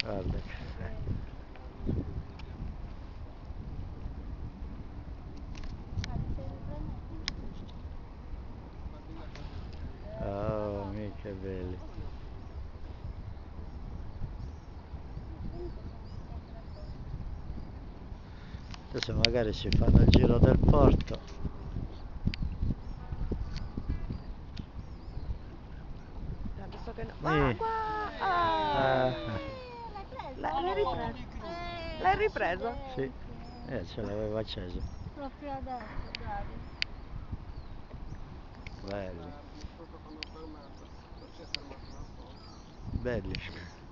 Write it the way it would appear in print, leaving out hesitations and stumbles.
Guarda. Oh, mica belli. Adesso magari si fanno il giro del porto. Adesso che no. Eh. Qua! Ah, L'hai ripreso? L'hai ripreso? sì, ce l'avevo acceso. Proprio adesso, bravi. Belli. Belli.